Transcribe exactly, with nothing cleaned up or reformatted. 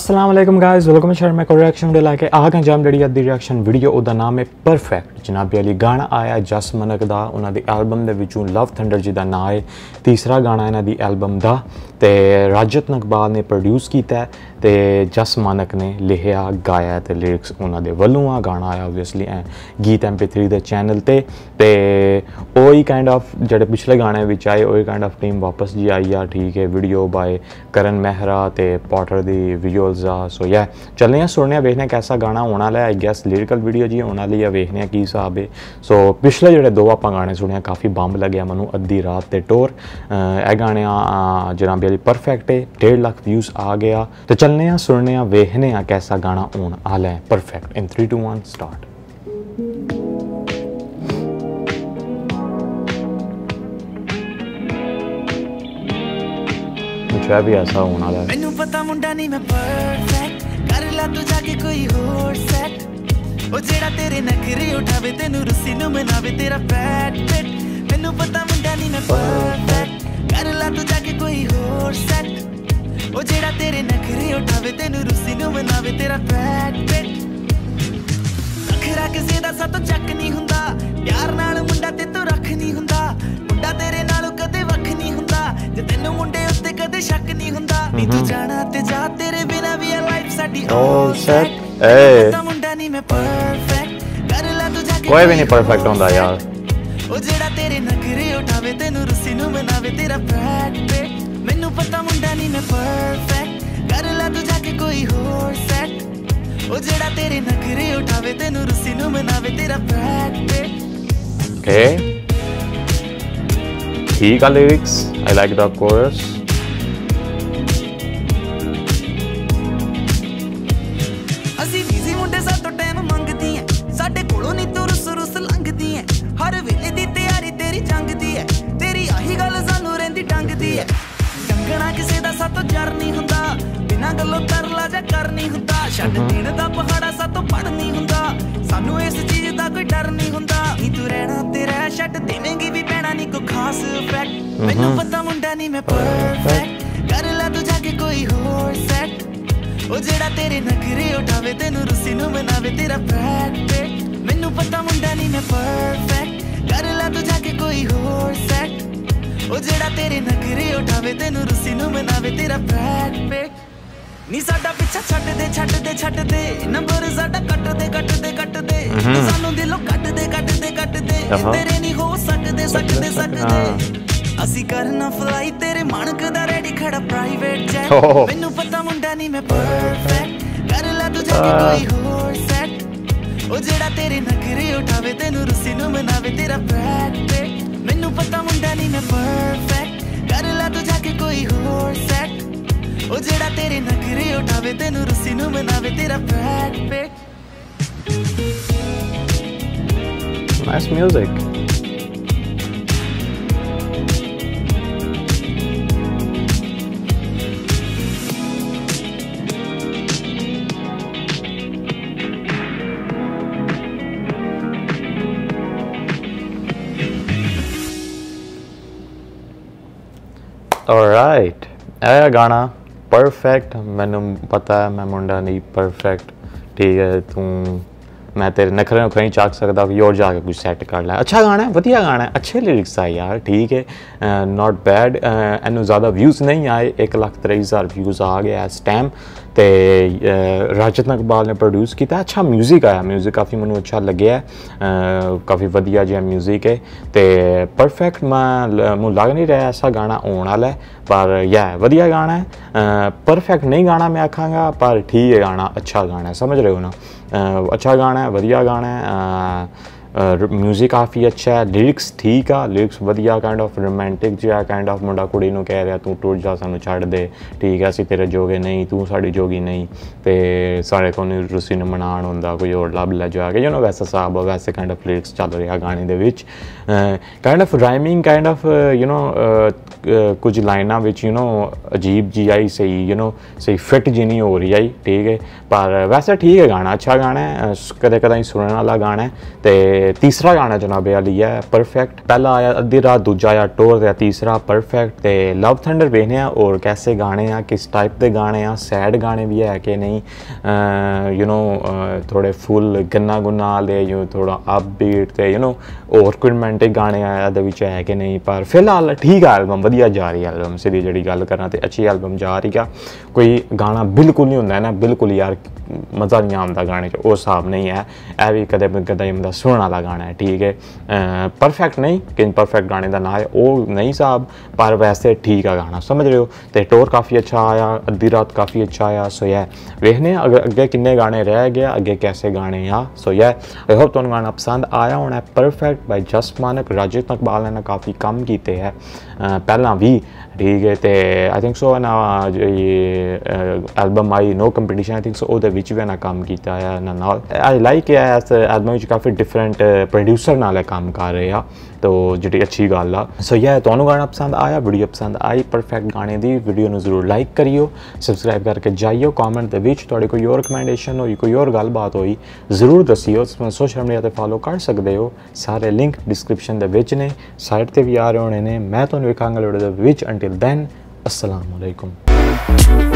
अस्सलाम वालेकुम guys, welcome शहर में रिएक्शन वीडियो लाके आ गए जाम जड़ी अद्धी रिएक्शन वीडियो उदा नाम है परफेक्ट। जनाबी अली गाना आया जस मनक दा, उन्हां दी एल्बम दे विचों लव थंडर जी दा नाम है। तीसरा गाना इन्हां दी एल्बम दा ते राजत नकपाल ने प्रोड्यूस कीता है ते जस मानक ने लिखिया गाया ते लिरिक्स उन्हां दे वल्लों आ। गाना आया ओबवियसली गीत एम पी थ्री दे चैनल ते ते ओही काइंड ऑफ जेह्ड़े पिछले गाने विच आए ओही काइंड ऑफ टीम वापस जी आई आ। ठीक है, वीडियो बाय करण मेहरा ते पॉटर दी विजुअल्स आ। सो या चलने हैं सुनने वेखने कैसा गाना होने वाला है। आई गैस लिरिकल वीडियो जी होने वाली है, वेखने की हिसाब है। सो पिछले जेह्ड़े दो आप गाने सुने काफ़ी बंब लगे मैनू, अद्धी रात ते टोर ए गाने जनाबी अली परफेक्ट है, डेढ़ लाख व्यूज़ आ गया। तो चलने हैं सुनने वेखने कैसा गाना होने वाला है। Perfect in three two one start. मुझे भी ऐसा होना है। मैनू पता मुंडा नहीं मैं परफेक्ट, कर ला तू जाके कोई होर सेट। ओ जेड़ा तेरे नखरे उठावे तेनू रुसी नू मनावे तेरा बैड फिट। मैनू पता मुंडा नहीं मैं परफेक्ट, कर ला तू जाके कोई होर सेट। ओ जेड़ा तेरे नखरे उठावे तेनू रुसी नू मनावे तेरा बैड फिट। नखरा किसे दा सा तो चक नहीं हुंदा, प्यार नाल मुंडा ते तू रख नहीं हुंदा। मुंडा तेरे नालों कदे वख नहीं हुंदा, जे तैनू मुंडे उत्ते कदे शक नहीं हुंदा। नी तू जाना ते जा, तेरे बिना भी लाइफ साडी ऑल सेट। ए पता मुंडा नहीं मैं परफेक्ट, कर ला तू जाके कोई भी नहीं परफेक्ट होंदा यार। ओ जेड़ा तेरे नखरे उठावे तेनू रुसी नू मनावे तेरा बैड फिट। मैनू पता मुंडा नहीं मैं परफेक्ट, कर ला तू जाके कोई होर सेट। ओ जेड़ा तेरे नखरे उठावे तेनू रुसी नू मनावे तेरा बैड फिट। ओके, ठीक है lyrics, I like the chorus. ਅਸੀਂ ਬਿਜ਼ੀ ਮੁੰਡੇ ਸਾਤੋਂ ਟਾਈਮ ਮੰਗਦੀ ਐ, ਸਾਡੇ ਕੋਲੋਂ ਨਹੀਂ ਤੂੰ ਰੁੱਸ ਰੁੱਸ ਲੰਘਦੀ ਐ। ਹਰ ਵੇਲੇ ਦੀ ਤਿਆਰੀ ਤੇਰੀ ਜੰਗਦੀ ਐ, ਤੇਰੀ ਆਹੀ ਗੱਲ ਸਾਨੂੰ ਰਹਿੰਦੀ ਟੰਗਦੀ ਐ। ਟੰਗਣਾ ਕਿਸੇ ਦਾ ਸਾਤੋਂ ਜਰ ਨਹੀਂ ਹੁੰਦਾ, ਬਿਨਾਂ ਗੱਲੋਂ ਤਰਲਾ ਜਾ ਕਰ ਨਹੀਂ ਹੁੰਦਾ। ਛੱਡ ਦੇਣ ਦਾ ਪਹਾੜਾ ਸਾਤੋਂ ਪੜ ਨਹੀਂ ਹੁੰਦਾ, ਸਾਨੂੰ ਇਸ ਚੀਜ਼ ਦਾ ਕੋਈ ਡਰ ਨਹੀਂ ਹੁੰਦਾ। ਨੀ ਤੂੰ ਰਹਿਣਾ ਤੇ ਰਹਿ, ਛੱਡ ਦੇਵੇਂਗੀ ਵੀ ਪੈਣਾ ਨਹੀਂ ਕੋਈ ਖਾਸ ਇਫੈਕਟ। ਮੈਨੂੰ ਪਤਾ ਮੁੰਡਾ ਨਹੀਂ ਮੈਂ ਪਰਫੈਕਟ, ਕਰ ਲਾ ਤੂੰ ਜਾ ਕੇ ਕੋਈ ਹੋਰ ਸੈਟ। ओ जेड़ा तेरे नखरे उठावे तेनू रुसी नू मनावे तेरा बैड फिट। मैनू पता मुंडा नहीं मैं परफेक्ट, कर ला तू जाके कोई होर सेट। ओ जेड़ा तेरे नखरे उठावे तेनू रुसी नू मनावे तेरा बैड फिट। नी साडा पिछा छड्ड दे छड्ड दे छड्ड दे, नंबर साडा कट दे कट दे कट दे। तू सानू दिलों कट दे कट दे कट दे, तेरे नहीं हो सकदे सकदे सकदे। ਅਸੀਂ ਕਰਨਾ ਫਲਾਈ ਤੇਰੇ ਮਾਨਕ ਦਾ ਰੈਡੀ ਖੜਾ ਪ੍ਰਾਈਵੇਟ ਜੈਟ। ਮੈਨੂੰ ਪਤਾ ਮੁੰਡਾ ਨਹੀਂ ਮੈਂ ਪਰਫੈਕਟ, ਕਰ ਲਾ ਤੂੰ ਜਾ ਕੇ ਕੋਈ ਹੋਰ ਸੈਟ। ਉਹ ਜਿਹੜਾ ਤੇਰੇ ਨਖਰੇ ਉਠਾਵੇ ਤੈਨੂੰ ਰੁੱਸੀ ਨੂੰ ਮਨਾਵੇ ਤੇਰਾ ਬੈਡ ਫਿਟ। ਮੈਨੂੰ ਪਤਾ ਮੁੰਡਾ ਨਹੀਂ ਮੈਂ ਪਰਫੈਕਟ, ਕਰ ਲਾ ਤੂੰ ਜਾ ਕੇ ਕੋਈ ਹੋਰ ਸੈਟ। ਉਹ ਜਿਹੜਾ ਤੇਰੇ ਨਖਰੇ ਉਠਾਵੇ ਤੈਨੂੰ ਰੁੱਸੀ ਨੂੰ ਮਨਾਵੇ ਤੇਰਾ bad fit. Nice music. Alright, यह गाना परफेक्ट। मैनू पता है मैं मुंडा नहीं परफेक्ट, ठीक है। तू मैं तेरे नखरे नखरे नहीं चाक सकता कि और जाके कुछ सैट कर लै। अच्छा गाना है, वधिया गाना है, अच्छे लिरिक्स आए यार, ठीक है, नॉट बैड। इनू ज़्यादा व्यूज़ नहीं आए, एक लाख तेईस हज़ार व्यूज़ आ गया इस टाइम। तो राजत नकपाल ने प्रोड्यूस किया, अच्छा म्यूजिक आया, म्यूजिक काफ़ी मैनू अच्छा लगे है, काफ़ी वधिया जिहा म्यूजिक है। तो परफेक्ट मैं मुझे लग नहीं रहा ऐसा गाना होने वाला है, पर यह वधिया गाना है। परफेक्ट नहीं गाना मैं आखांगा, पर ठीक है गाना, अच्छा गाना है, समझ रहे हो ना। अच्छा गाना है, वधिया गाना है, म्यूजिक काफ़ी अच्छा है, लिरिक्स ठीक है, लिरिक्स वधिया काइंड ऑफ रोमांटिक जिहा काइंड ऑफ मुंडा कुड़ी नूं कह रहा तू टुट जा सानू छड्ड दे, ठीक है, असीं तेरे जोगे नहीं, तू साडी जोगी नहीं, ते सारे को रुसी नूं मनाण हुंदा, कोई होर लभ लै जाके, यू नो वैसा हिसाब वैसे काइंड ऑफ लिरिक्स चल रहा गाने दे विच। Kind of rhyming kind of you know कुछ लाइना विच यू नो अजीब जी आई, सही यू नो सही फिट जी नहीं हो रही आई, ठीक है। पर वैसे ठीक है गाना, अच्छा गाना है, कदे कदाई सुनने वाला गाना है। तो तीसरा गाना जनाबे अली है परफेक्ट। पहला आया अद्धी रात, दूजा आया टोर, ते तीसरा परफेक्ट। तो लव थंडर वेखने आ और कैसे गाने आ, किस टाइप के गाने आ, सैड गाने भी है कि नहीं, यू नो थोड़े फुल गन्ना गुन्ना वाले, यू थोड़ा अप बीट ते यू नो और कोई रोमांटिक गाने आया है कि नहीं। पर फिलहाल ठीक है एल्बम, वधिया जा रही है एल्बम, सीधी जी गल करा तो अच्छी एल्बम जा रही है। कोई गाना बिल्कुल नहीं होंदा है ना, बिल्कुल यार मज़ा नहीं आता गाने च, वो हिसाब नहीं है। यह भी कदे कदे मतलब सुनने वाला गाना है, ठीक है। परफेक्ट नहीं कि परफेक्ट गाने का ना है वो नहीं साहब, पर वैसे ठीक है गाना, समझ रहे हो। तो टोर काफ़ी अच्छा आया, अद्धी रात काफ़ी अच्छा आया। सो यह वेखने अगर अगे किन्ने गाने रह गए, अगे कैसे गाने आ। सो यह आई होप तुहानू गाना पसंद आया होना है। परफेक्ट बाय जस मानक, राजत नकपाल ने काफ़ी कम किए है पहला भी, ठीक है। तो आई थिंक सो ना ये album I no competition, I think so ਉਹਦੇ ਵਿੱਚ ਵੀ ਨਾ ਕੰਮ ਕੀਤਾ ਹੈ ਨਾ ਨਾਲ। आई लाइक है इस एल्बम ਵਿੱਚ काफ़ी डिफरेंट प्रोड्यूसर नाल काम कर रहे आ, तो जी अच्छी गल आ। सो यह तुहानू गाना पसंद आया, वीडियो पसंद आई परफेक्ट गाने की, वीडियो में जरूर लाइक करियो, सबसक्राइब करके जाइयो। कॉमेंट के विच तुहाडी कोई और रिकमेंडेशन होई, कोई और गलबात होई जरूर दसियो। सोशल मीडिया पर फॉलो कर सकते हो, सारे लिंक डिस्क्रिप्शन के विच ने, साइट पर भी आ रहे होने ने। मैं तुहानू वेखांगा वीडियो दे विच। अंटिल दैन अस्सलाम वालेकुम।